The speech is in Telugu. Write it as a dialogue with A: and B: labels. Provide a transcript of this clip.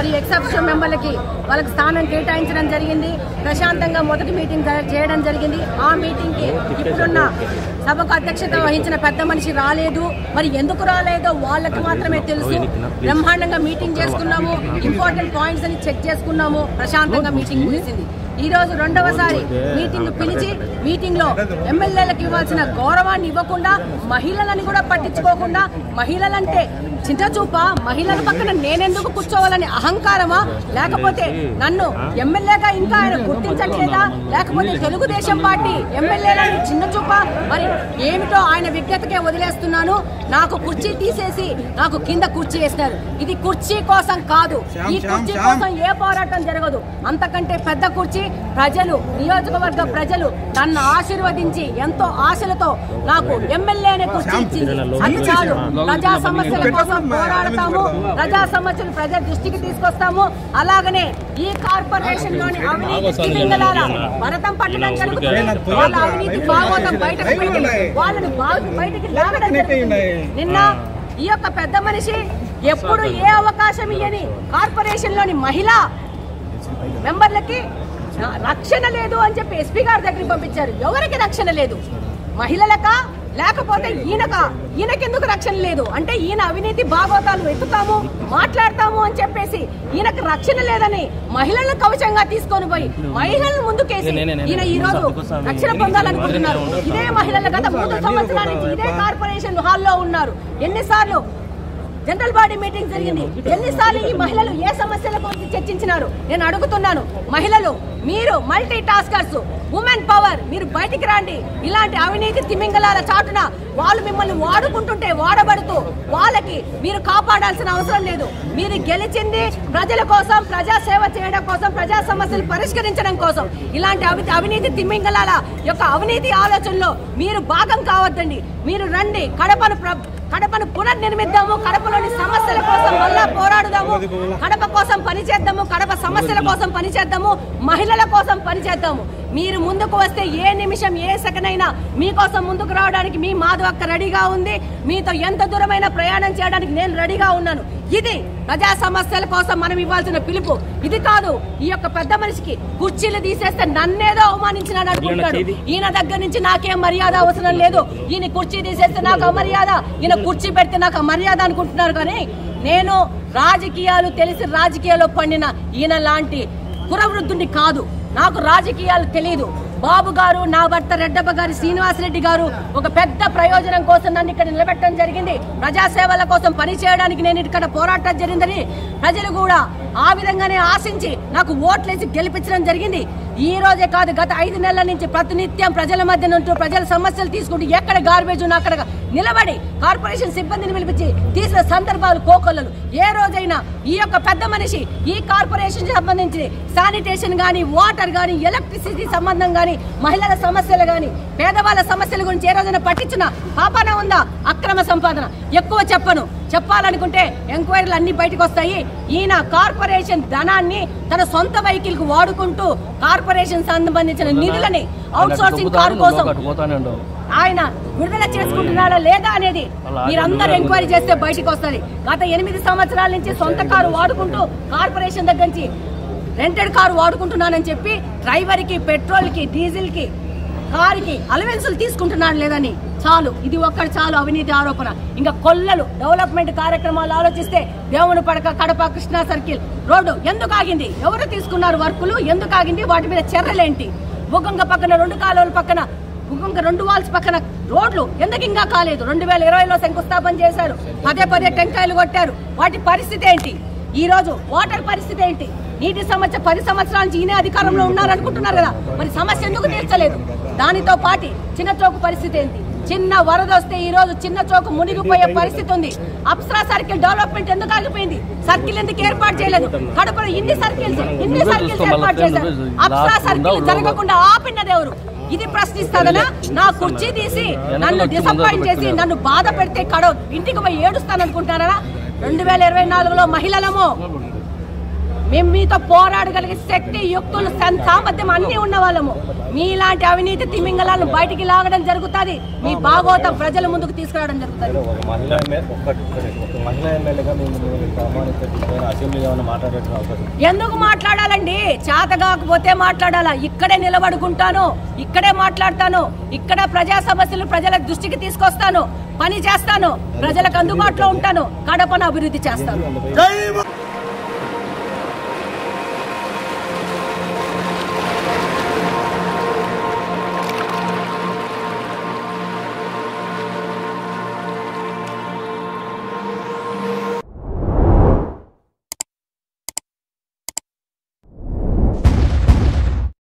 A: ఎక్సెప్షన్ మెంబర్లకి వాళ్ళకి స్థానం కేటాయించడం జరిగింది. ప్రశాంతంగా మొదటి మీటింగ్ చేయడం జరిగింది. ఆ మీటింగ్కి ఇప్పుడున్న సభకు అధ్యక్షత వహించిన పెద్ద మనిషి రాలేదు. మరి ఎందుకు రాలేదో వాళ్ళకి మాత్రమే తెలుసు. బ్రహ్మాండంగా మీటింగ్ చేసుకున్నాము, ఇంపార్టెంట్ పాయింట్స్ అని చెక్ చేసుకున్నాము, ప్రశాంతంగా మీటింగ్ ముగిసింది. ఈ రోజు రెండవసారి మీటింగ్ పిలిచి మీటింగ్ లో ఎమ్మెల్యేలకు ఇవ్వాల్సిన గౌరవాన్ని ఇవ్వకుండా, మహిళలని కూడా పట్టించుకోకుండా, మహిళలంటే చిన్నచూప, మహిళల పక్కన నేనెందుకు కూర్చోవాలని అహంకారమా, లేకపోతే నన్ను ఎమ్మెల్యేగా ఇంకా ఆయన గుర్తించట్లేదా, లేకపోతే తెలుగుదేశం పార్టీ ఎమ్మెల్యేలని చిన్నచూప, మరి ఏమిటో ఆయన విజ్ఞతకే వదిలేస్తున్నాను. నాకు కుర్చీ తీసేసి నాకు కింద కుర్చీ వేసినారు. ఇది కుర్చీ కోసం కాదు, ఈ కుర్చీ కోసం ఏ పోరాటం జరగదు. అంతకంటే పెద్ద కుర్చీ ప్రజలు, నియోజకవర్గ ప్రజలు నన్ను ఆశీర్వదించి ఎంతో ఆశలతో నాకు ఎమ్మెల్యే అనే కుర్చీ ఇచ్చింది. అది చాలు. ప్రజా సమస్యల కోసం పోరాడతాము, ప్రజా సమస్యలు ప్రజల దృష్టికి తీసుకొస్తాము. అలాగనే ఈ కార్పొరేషన్ లోని అవినీతి భరతం పట్టడం జరుగుతుంది. వాళ్ళ అవినీతి భాగవతం బయటకు పెట్టి వాళ్ళని బయటికి లాగడం జరుగుతుంది. నిన్న ఈ యొక్క పెద్ద మనిషి ఎప్పుడు ఏ అవకాశం ఇయ్యని కార్పొరేషన్ లోని మహిళా మెంబర్లకి రక్షణ లేదు అని చెప్పి ఎస్పీ గారి దగ్గరికి పంపించారు. ఎవరికి రక్షణ లేదు? మహిళలకా లేకపోతే ఈయనకెందుకు రక్షణ లేదు అంటే ఈయన అవినీతి భాగవతాలు వెతుకుతాము, మాట్లాడతాము అని చెప్పేసి ఈయనకు రక్షణ లేదని మహిళలను కవచంగా తీసుకొని పోయి మహిళలను ముందుకేసి ఈయన ఈ రోజు రక్షణ పొందాలనుకుంటున్నారు. ఇదే మహిళలు గత 3 సంవత్సరాల నుంచి ఇదే కార్పొరేషన్ హాల్లో ఉన్నారు. ఎన్నిసార్లు జనరల్ బాడీ మీటింగ్ జరిగింది, ఎన్నిసార్లు ఈ మహిళలు ఏ సమస్యల గురించి చర్చించినారు? నేను అడుగుతున్నాను, మహిళలు మీరు మల్టీ టాస్కర్స్, ఉమెన్ పవర్, మీరు బయటికి రండి. ఇలాంటి అవినీతి తిమింగలాల చాటున వాళ్ళు మిమ్మల్ని వాడుకుంటుంటే వాడబడుతూ వాళ్ళకి మీరు కాపాడాల్సిన అవసరం లేదు. మీరు గెలిచింది ప్రజల కోసం, ప్రజా సేవ చేయడం కోసం, ప్రజా సమస్యలు పరిష్కరించడం కోసం. ఇలాంటి అవినీతి తిమింగలాల యొక్క అవినీతి ఆలోచనలో మీరు భాగం కావద్దండి. మీరు రండి, కడపను పునర్నిర్మిద్దాము, కడపలోని సమస్యల కోసం మళ్ళా పోరాడుదాము, కడప కోసం పనిచేద్దాము, కడప సమస్యల కోసం పనిచేద్దాము, మహిళల కోసం పనిచేద్దాము. మీరు ముందుకు వస్తే ఏ నిమిషం ఏ సెకండ్ అయినా మీకోసం ముందుకు రావడానికి మీ మాధవక్క రెడీగా ఉంది. మీతో ఎంత దూరమైన ప్రయాణం చేయడానికి నేను రెడీగా ఉన్నాను. ఇది ప్రజా సమస్యల కోసం మనం ఇవ్వాల్సిన పిలుపు. ఇది కాదు ఈ యొక్క పెద్ద మనిషికి కుర్చీలు తీసేస్తే నన్నేదో అవమానించినాడు అనుకుంటాడు. ఈయన దగ్గర నుంచి నాకేం మర్యాద అవసరం లేదు. ఈయన కుర్చీ తీసేస్తే నాకు అమర్యాద, ఈయన కుర్చీ పెడితే నాకు అమర్యాద అనుకుంటున్నారు. కానీ నేను రాజకీయాలు తెలిసి రాజకీయాల్లో పండిన ఈయన లాంటి కురవృద్ధుని కాదు. నాకు రాజకీయాలు తెలియదు. బాబు గారు, నా భర్త రెడ్డప్ప గారు, శ్రీనివాసరెడ్డి గారు ఒక పెద్ద ప్రయోజనం కోసం నన్ను ఇక్కడ నిలబెట్టడం జరిగింది. ప్రజాసేవల కోసం పనిచేయడానికి నేను ఇక్కడ పోరాటం జరిగిందని ప్రజలు కూడా ఆ విధంగానే ఆశించి నాకు ఓట్లేసి గెలిపించడం జరిగింది. ఈ రోజే కాదు, గత 5 నెలల నుంచి ప్రతినిత్యం ప్రజల మధ్య నుండి ప్రజల సమస్యలు తీసుకుంటూ ఎక్కడ గార్బేజ్ ఉన్నా అక్కడ నిలబడి కార్పొరేషన్ సిబ్బందిని పిలిపించి తీసిన సందర్భాలు కోకొల్లలు. ఏ రోజైనా ఈ యొక్క పెద్ద మనిషి ఈ కార్పొరేషన్ సంబంధించి శానిటేషన్ గానీ, వాటర్ గానీ, ఎలక్ట్రిసిటీ సంబంధం గానీ, మహిళల సమస్యలు గానీ, పేదవాళ్ళ సమస్యల గురించి ఏ రోజైనా పట్టించిన పాపన ఉందా? అక్రమ సంపాదన ఎక్కువ చెప్పాలనుకుంటే ఎంక్వైరీలు అన్ని బయటకు వస్తాయి. ఈయన కార్పొరేషన్ ధనాన్ని తన సొంత వెహికల్ కు వాడుకుంటూ కార్పొరేషన్ సంబంధించిన నిధులని అవుట్ సోర్సింగ్ కారు కోసం ఆయన విడుదల చేసుకుంటున్నారా లేదా అనేది మీరందరూ ఎంక్వైరీ చేస్తే బయటకు వస్తుంది. గత 8 సంవత్సరాల నుంచి సొంత కారు వాడుకుంటూ కార్పొరేషన్ దగ్గర నుంచి రెంటెడ్ కారు వాడుకుంటున్నానని చెప్పి డ్రైవర్ కి, పెట్రోల్ కి, డీజిల్ కి, కారుకి అలవెన్సులు తీసుకుంటున్నాడు లేదని చాలు. ఇది ఒక్కటి చాలు అవినీతి ఆరోపణ. ఇంకా కొల్లలు డెవలప్మెంట్ కార్యక్రమాలు ఆలోచిస్తే దేవుని పడక, కడప, కృష్ణా సర్కిల్ రోడ్డు ఎందుకు ఆగింది? ఎవరు తీసుకున్నారు వర్కులు? ఎందుకు ఆగింది? వాటి మీద చర్యలేంటి? బుగ్గంగ పక్కన 2 కాలువల పక్కన, బుగ్గంగ 2 వాల్స్ పక్కన రోడ్లు ఎందుకు ఇంకా కాలేదు? 2020లో శంకుస్థాపన చేశారు, పదే టెంకాయలు కొట్టారు. వాటి పరిస్థితి ఏంటి? ఈ రోజు వాటర్ పరిస్థితి ఏంటి? నీటి సమస్య 10 సంవత్సరాల నుంచి ఈయనే అధికారంలో ఉన్నారనుకుంటున్నారు కదా, మరి సమస్య ఎందుకు తీర్చలేదు? దానితో పాటు చిన్న చౌక పరిస్థితి ఏంటి? చిన్న వరద వస్తే ఈ రోజు చిన్న చౌక మునిగిపోయే పరిస్థితి ఉంది. అప్సరా సర్కిల్ డెవలప్మెంట్ ఎందుకు ఆగిపోయింది? సర్కిల్ ఎందుకు ఏర్పాటు చేయలేదు? కడపలో ఇన్ని సర్కిల్స్ ఏర్పాటు చేశారు. అప్సరా సర్కిల్ జరగకుండా ఆపినది ఎవరు? ఇది ప్రశ్నిస్తాదనా? నా కుర్చీ తీసి నన్ను డిసప్పాయింట్ చేసి నన్ను బాధ పెడితే ఇంటికి పోయి ఏడుస్తాను అనుకుంటారా? 2024లో మహిళలము మేము మీతో పోరాడగలిగే శక్తి, యుక్తులు, సామర్థ్యం అన్ని ఉన్న వాళ్ళము. మీలాంటి అవినీతి తిమింగళాలను బయటికి లాగడం జరుగుతుంది. మీ భాగోతం ప్రజల ముందుకు తీసుకురావడం జరుగుతుంది. ఎందుకు మాట్లాడాలండి? చేత కాకపోతే మాట్లాడాలా? ఇక్కడే నిలబడుకుంటాను, ఇక్కడే మాట్లాడతాను, ఇక్కడ ప్రజా సమస్యలు ప్రజల దృష్టికి తీసుకొస్తాను, పని చేస్తాను, ప్రజలకు అందుబాటులో ఉంటాను, కడపను అభివృద్ధి చేస్తాను.